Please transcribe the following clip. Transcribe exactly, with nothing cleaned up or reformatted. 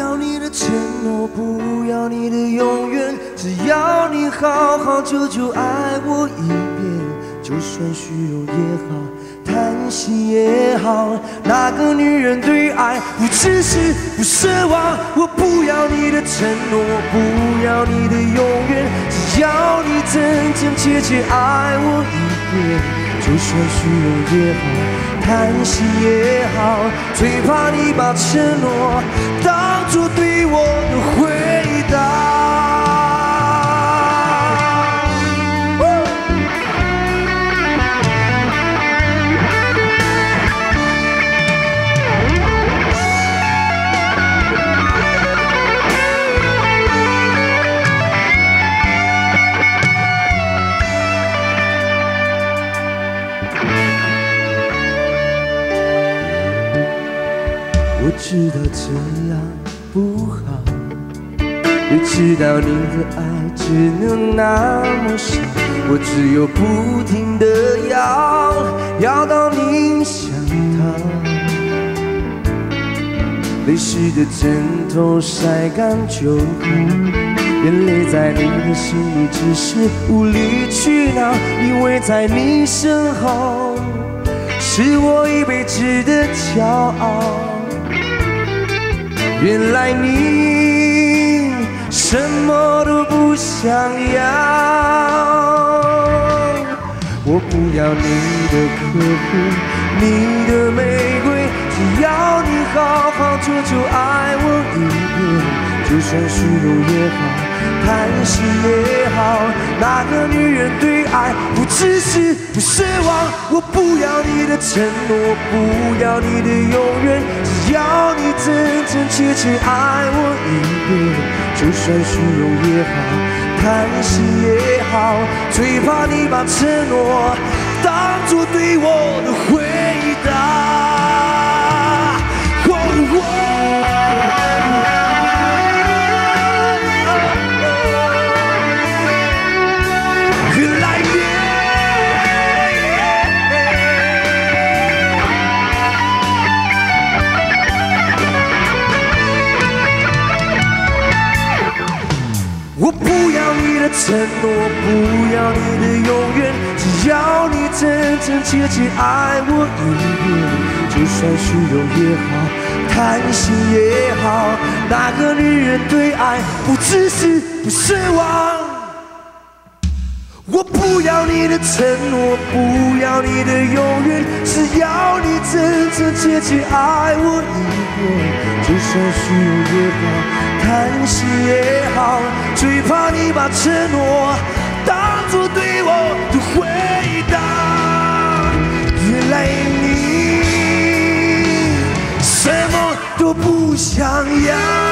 要你的承诺，不要你的永远，只要你好好久久爱我一遍。就算虚荣也好，贪心也好，哪个女人对爱不自私不奢望？我不要你的承诺，不要你的永远，只要你真真切切爱我一遍。就算虚荣也好，贪心也好，最怕你把承诺当作对我的回答。我知道这样不好，也知道你的爱只能那么少，我只有不停地要，要到你想逃。泪湿的枕头晒干就好，眼泪在你的心里只是无理取闹，因为在你身后是我一辈子的骄傲。原来你什么都不想要，我不要你的呵护，你的玫瑰，只要你好好久久爱我一遍。就算虚荣也好，贪心也好，哪个女人对爱不自私不奢望？我不要你的承诺，不要你的永远，只要你真真切切爱我一遍。就算虚荣也好，贪心也好，最怕你把承诺当作对我的回答。哦哦我不要你的承诺，不要你的永远，只要你真真切切爱我一遍。就算虚荣也好，贪心也好，哪个女人对爱不自私不奢望？我不要你的承诺，不要你的永远，只要你真真切切爱我一遍。就算虚荣也好，贪心也好，最怕你把承诺当作对我的回答。原来你什么都不想要。